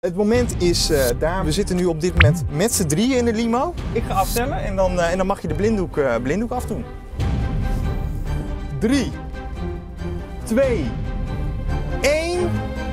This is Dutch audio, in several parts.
Het moment is daar. We zitten nu op dit moment met z'n drieën in de limo. Ik ga aftellen en dan mag je de blinddoek afdoen. 3, 2, 1.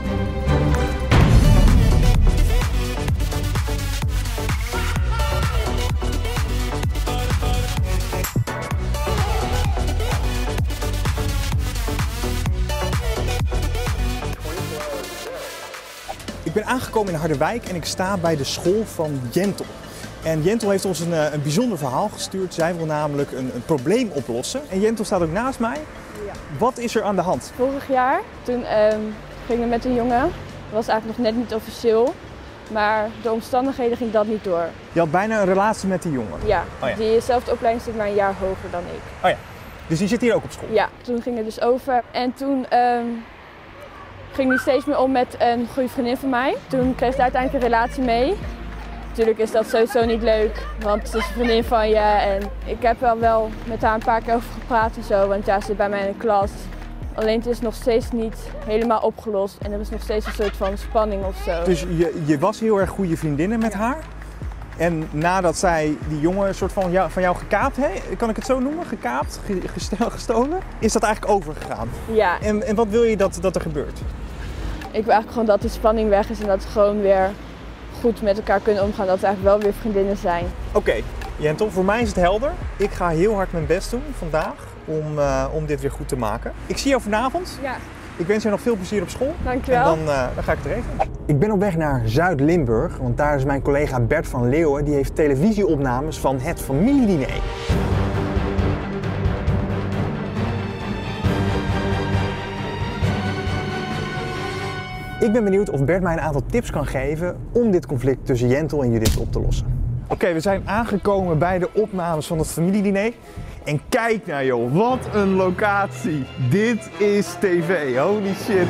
Ik ben aangekomen in Harderwijk en ik sta bij de school van Jentel. En Jentel heeft ons een bijzonder verhaal gestuurd. Zij wil namelijk een probleem oplossen. En Jentel staat ook naast mij. Ja. Wat is er aan de hand? Vorig jaar, toen gingen we met een jongen. Dat was eigenlijk nog net niet officieel. Maar door omstandigheden ging dat niet door. Je had bijna een relatie met die jongen? Ja, diezelfde opleiding zit maar een jaar hoger dan ik. Oh ja, dus die zit hier ook op school? Ja, toen ging het dus over. En toen ging hij steeds meer om met een goede vriendin van mij. Toen kreeg ze uiteindelijk een relatie mee. Natuurlijk is dat sowieso niet leuk, want het is een vriendin van je. En ik heb er wel met haar een paar keer over gepraat en zo, want ja, ze zit bij mij in de klas. Alleen het is nog steeds niet helemaal opgelost en er is nog steeds een soort van spanning of zo. Dus je was heel erg goede vriendinnen met haar? En nadat zij die jongen een soort van jou gekaapt heeft, kan ik het zo noemen? Gekaapt, gestolen? Is dat eigenlijk overgegaan? Ja. En wat wil je dat er gebeurt? Ik wil eigenlijk gewoon dat die spanning weg is en dat we gewoon weer goed met elkaar kunnen omgaan. Dat we eigenlijk wel weer vriendinnen zijn. Oké, Jentel, voor mij is het helder. Ik ga heel hard mijn best doen vandaag om dit weer goed te maken. Ik zie jou vanavond. Ja. Ik wens je nog veel plezier op school. Dankjewel. En dan ga ik het regelen. Ik ben op weg naar Zuid-Limburg, want daar is mijn collega Bert van Leeuwen. Die heeft televisieopnames van het familiediner. Ik ben benieuwd of Bert mij een aantal tips kan geven om dit conflict tussen Jentel en Judith op te lossen. Oké, we zijn aangekomen bij de opnames van het familiediner. En kijk nou joh, wat een locatie. Dit is tv, holy shit.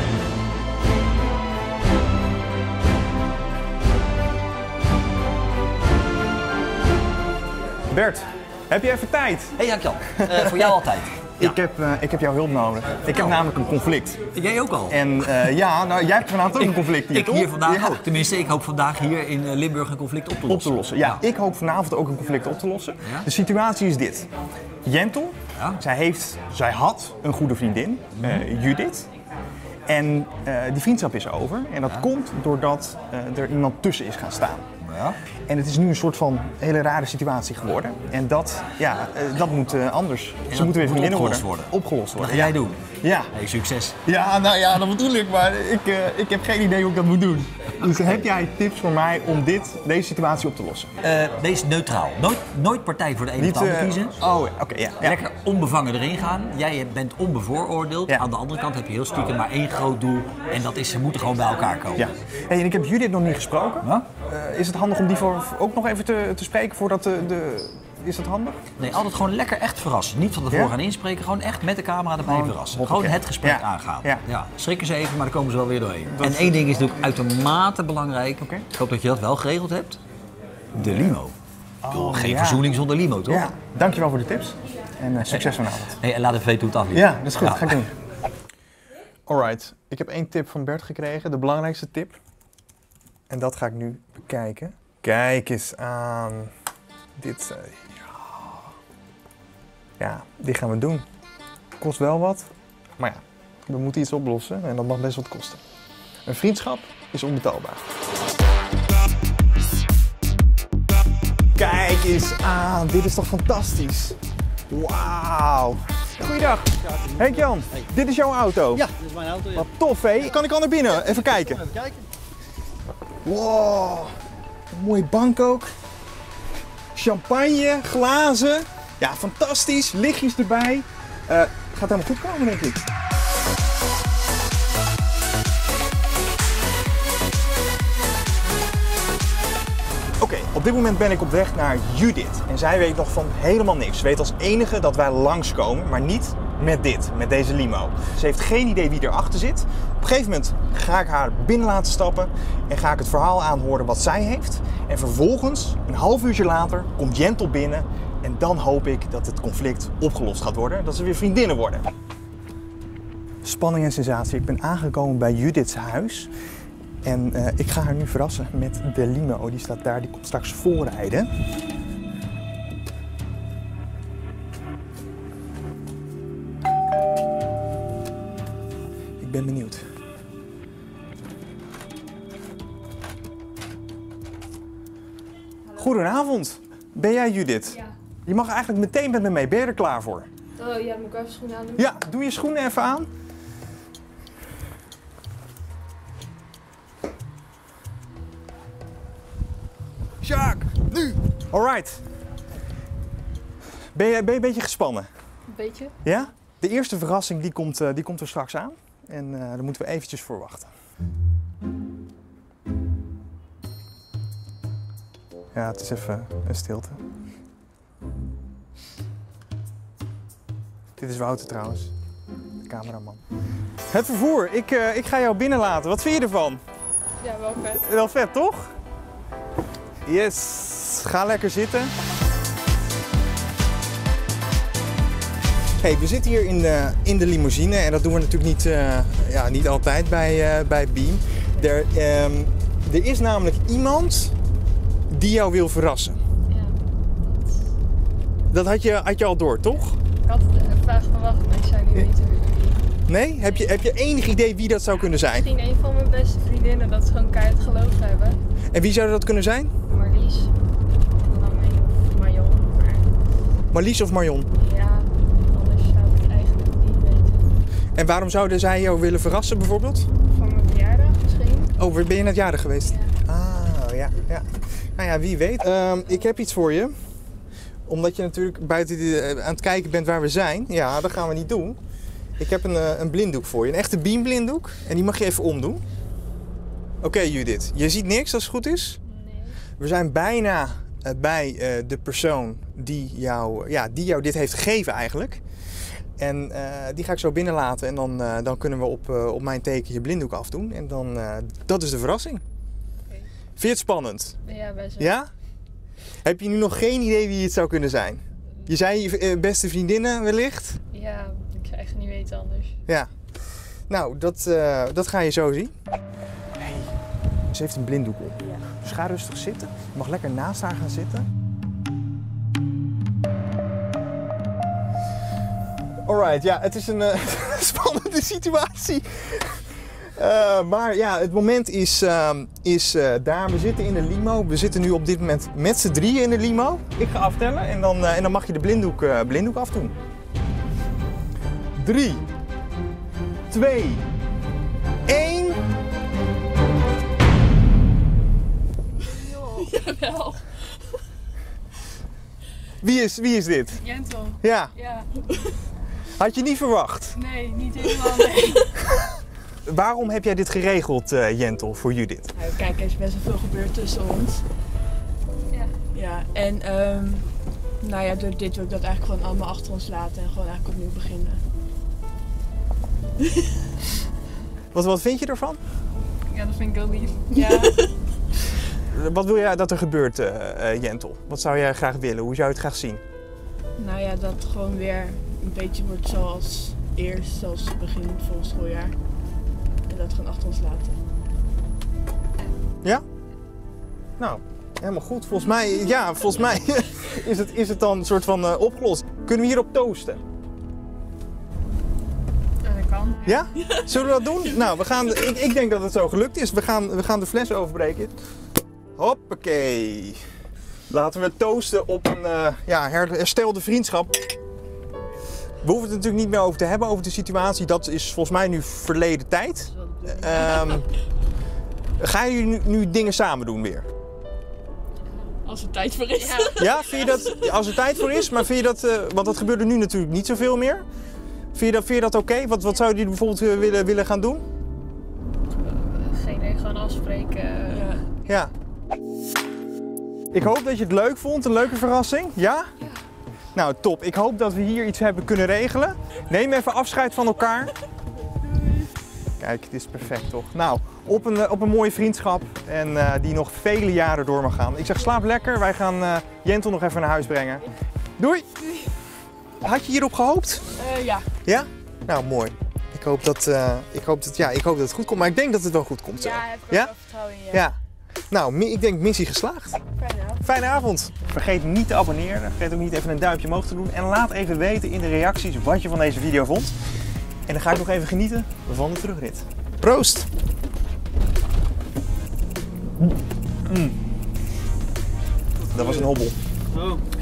Bert, heb je even tijd? Hey Jan-Jan, voor jou altijd. Ja. Ik heb jouw hulp nodig. Ik heb namelijk een conflict. Jij ook al? En ja, nou, jij hebt vanavond ook een conflict hier, Ik toch? hier vandaag ja. ook. Tenminste, ik hoop vandaag hier in Limburg een conflict op te lossen. Ja, ik hoop vanavond ook een conflict op te lossen. Ja? De situatie is dit. Jentel, zij had een goede vriendin, Judith. En die vriendschap is over. En dat komt doordat er iemand tussen is gaan staan. Ja. En het is nu een soort van hele rare situatie geworden. En dat moet anders. Ze moeten weer vriendinnen worden. Opgelost worden. Wat ga jij doen? Ja. Hey, succes. Ja, nou ja, dat bedoel ik, maar ik heb geen idee hoe ik dat moet doen. Dus heb jij tips voor mij om deze situatie op te lossen? Wees neutraal. Nooit partij voor de ene of de andere kiezen. Oké, ja. Lekker onbevangen erin gaan. Jij bent onbevooroordeeld. Ja. Aan de andere kant heb je heel stiekem maar één groot doel. En dat is, ze moeten gewoon bij elkaar komen. Ja. Hey, en ik heb Judith nog niet gesproken. Huh? Is het handig om die ook nog even te spreken voordat Is dat handig? Nee, altijd gewoon lekker echt verrassen. Niet van tevoren gaan inspreken, gewoon echt met de camera erbij verrassen. Gewoon het gesprek aangaan. Ja. Schrikken ze even, maar dan komen ze wel weer doorheen. En één ding is natuurlijk uitermate belangrijk. Ik hoop dat je dat wel geregeld hebt. De limo. Geen verzoening zonder limo, toch? Ja, dankjewel voor de tips. En succes vanavond. Hey, en laat even weten hoe het afliep. Ja, dat is goed. Ga ik doen. Alright, ik heb 1 tip van Bert gekregen. De belangrijkste tip. En dat ga ik nu bekijken. Kijk eens aan. Dit... Ja, dit gaan we doen. Kost wel wat, maar ja, we moeten iets oplossen en dat mag best wat kosten. Een vriendschap is onbetaalbaar. Kijk eens aan, dit is toch fantastisch. Wauw. Goeiedag. Henk-Jan, dit is jouw auto? Ja, dit is mijn auto. Ja. Wat tof, hé. Kan ik al naar binnen? Even kijken. Even kijken. Wow, een mooie bank ook. Champagne, glazen. Ja, fantastisch. Lichtjes erbij. Gaat helemaal goed komen, denk ik. Oké, op dit moment ben ik op weg naar Judith. En zij weet nog van helemaal niks. Ze weet als enige dat wij langskomen, maar niet met deze limo. Ze heeft geen idee wie erachter zit. Op een gegeven moment ga ik haar binnen laten stappen en ga ik het verhaal aanhoren wat zij heeft. En vervolgens, een half uurtje later, komt Jentel binnen. En dan hoop ik dat het conflict opgelost gaat worden. Dat ze weer vriendinnen worden. Spanning en sensatie. Ik ben aangekomen bij Judith's huis. En ik ga haar nu verrassen met de limo. Die staat daar, die komt straks voorrijden. Ik ben benieuwd. Goedenavond. Ben jij Judith? Ja. Je mag eigenlijk meteen met me mee. Ben je er klaar voor? Oh ja, moet ik even schoenen aan doen? Ja, doe je schoenen even aan. Sjaak, nu! Alright. Ben je een beetje gespannen? Een beetje. Ja? De eerste verrassing die komt er straks aan. En daar moeten we eventjes voor wachten. Ja, het is even een stilte. Dit is Wouter trouwens, de cameraman. Het vervoer, ik ga jou binnenlaten. Wat vind je ervan? Ja, wel vet. Wel vet, toch? Yes, ga lekker zitten. Hey, we zitten hier in de limousine en dat doen we natuurlijk niet altijd bij Beam. Er is namelijk iemand die jou wil verrassen. Ja. Dat had je al door, toch? Ik had het vraag verwacht, maar ik zou niet weten wie. Nee? Heb je enig idee wie dat zou kunnen zijn? Misschien een van mijn beste vriendinnen dat ze gewoon keihard geloof hebben. En wie zou dat kunnen zijn? Marlies. Of Marion. Maar Marlies of Marion? ja, anders zou ik het eigenlijk niet weten. En waarom zouden zij jou willen verrassen bijvoorbeeld? Van mijn verjaardag misschien. Oh, ben je net jarig geweest? Ja. Ah, ja. Nou ja, wie weet. Ik heb iets voor je. Omdat je natuurlijk buiten aan het kijken bent waar we zijn. Ja, dat gaan we niet doen. Ik heb een blinddoek voor je. Een echte Beam blinddoek. En die mag je even omdoen. Oké, Judith. Je ziet niks als het goed is? Nee. We zijn bijna bij de persoon die jou dit heeft gegeven eigenlijk. En die ga ik zo binnenlaten. En dan kunnen we op mijn teken je blinddoek afdoen. En dan, dat is de verrassing. Okay. Vind je het spannend? Ja, best wel. Ja? Heb je nu nog geen idee wie het zou kunnen zijn? Je zei je beste vriendinnen wellicht? Ja, ik zou echt niet weten anders. Ja. Nou, dat ga je zo zien. Hey, ze heeft een blinddoek op. Ja. Dus ga rustig zitten. Je mag lekker naast haar gaan zitten. Alright, ja, het is een spannende situatie. Maar ja, het moment is daar. We zitten in de limo. We zitten nu op dit moment met z'n drieën in de limo. Ik ga aftellen en dan mag je de blinddoek afdoen. 3, 2, 1. Jawel. Wie is dit? Jentel. Ja, Ja. had je niet verwacht. Nee, niet helemaal nee. Waarom heb jij dit geregeld, Jentel, voor Judith? Nou, kijk, er is best wel veel gebeurd tussen ons. Ja. Ja, en nou ja, door dit wil ik dat eigenlijk gewoon allemaal achter ons laten en gewoon eigenlijk opnieuw beginnen. Wat vind je ervan? Ja, dat vind ik heel lief. Ja, Wat wil jij dat er gebeurt, Jentel? Wat zou jij graag willen? Hoe zou je het graag zien? nou ja, dat het gewoon weer een beetje wordt zoals eerst, zoals het begin van het schooljaar. En dat gewoon achter ons laten. Ja? Nou, helemaal goed. Volgens mij is het dan een soort van opgelost. Kunnen we hierop toasten? Ja, dat kan. Ja? Zullen we dat doen? Nou, ik denk dat het zo gelukt is. We gaan de fles overbreken. Hoppakee. Laten we toasten op een herstelde vriendschap. We hoeven het natuurlijk niet meer over te hebben, over de situatie. Dat is volgens mij nu verleden tijd. Ga je nu dingen samen doen weer? Als er tijd voor is. Ja. Ja, vind je dat, als er tijd voor is, maar vind je dat, want dat gebeurt er nu natuurlijk niet zoveel meer. Vind je dat oké? Wat zou je bijvoorbeeld willen gaan doen? Geen idee, gewoon afspreken. Ja. Ja. Ik hoop dat je het leuk vond, een leuke verrassing. Ja? Ja. Nou, top. Ik hoop dat we hier iets hebben kunnen regelen. Neem even afscheid van elkaar. Kijk, dit is perfect toch? Nou, op een mooie vriendschap en die nog vele jaren door mag gaan. Ik zeg slaap lekker. Wij gaan Jentel nog even naar huis brengen. Doei! Had je hierop gehoopt? Ja. Ja? Nou, mooi. Ik hoop dat het goed komt, maar ik denk dat het wel goed komt. Ja, heb ik wel vertrouwen in je. Ja. Nou, ik denk missie geslaagd. Fijne avond. Vergeet niet te abonneren. Vergeet ook niet even een duimpje omhoog te doen. En laat even weten in de reacties wat je van deze video vond. En dan ga ik nog even genieten van de terugrit. Proost! Dat was een hobbel.